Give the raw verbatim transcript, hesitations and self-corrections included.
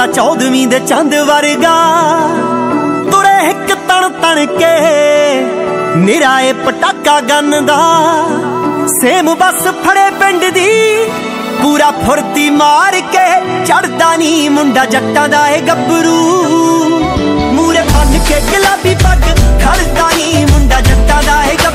चौदहवीं दे चंद वर्गा तुरे हिक तन तन के निराए पटाका गन दा सेम बस फड़े पिंड दी पूरा फुर्ती मार के चढ़दा नी मुंडा जट्टां दा है गब्बरू मूरे बन के गुलाबी पग खड़दा नी मुंडा जट्टां दा है।